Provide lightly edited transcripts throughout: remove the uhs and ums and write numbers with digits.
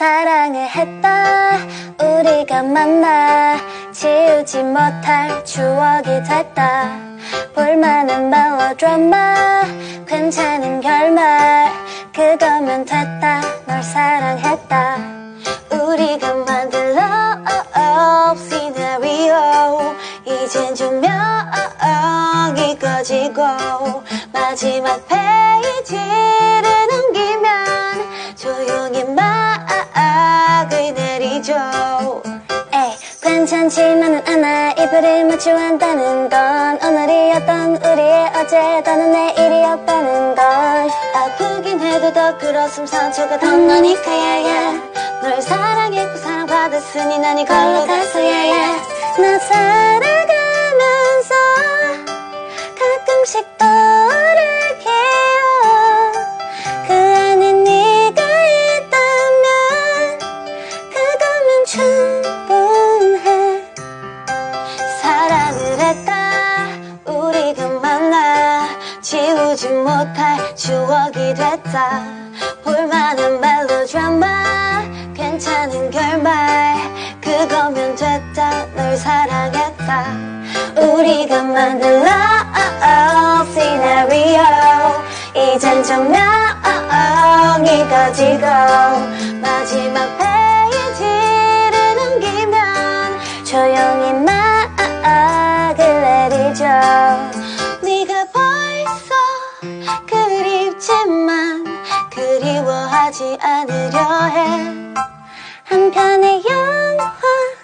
사랑을 했다 우리가 만나 지우지 못할 추억이 됐다 볼만한 멜로드라마 괜찮은 결말 그거면 됐다 널 사랑했다 우리가 만든 love 시나리오 이젠 조명이 꺼지고 마지막 페이지를 넘기면 조용히 막을 내리죠 에이, 괜찮지만은 않아 이별을 마치려 한다는 건 오늘이었던 우리의 어제 더는 내일이었다는 걸 아프긴 해도 더 그렇음 상처가 더 나니까 yeah. 널 사랑했고 사랑받았으니 난 이걸로 가서야 나 살아가면서 가끔씩 떠오르게요 그 안에 네가 있다면 그거면 충분해 사랑을 했다 우리가 만나 지우지 못할 추억이 됐다 볼만한 멜로드라마 괜찮은 결말 그거면 됐다 널 사랑했다 우리가 만든 love 시나리오 이젠 조명이 꺼지고 마지막 페이지를 넘기면 조용히 막을 내리죠 네가 벌써 그립지만 그리워하지 않으려 해 한편의 영화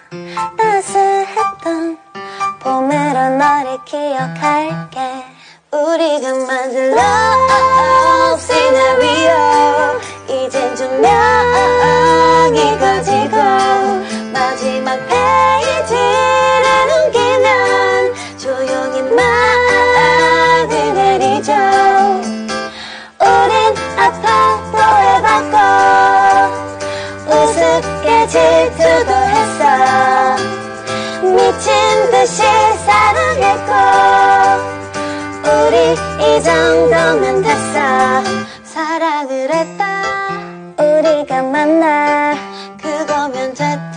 따스했던 봄으로 너를 기억할게 우리가 만든 love 시나리오 이젠 조명이 꺼지고 마지막 페이지를 넘기면 조용히 막을 내리죠 우린 아파도 해봤고 우습게 질투도 했어 미친 듯이 사랑했고 우리 이 정도면 됐어 사랑을 했다 우리가 만나 그거면 됐다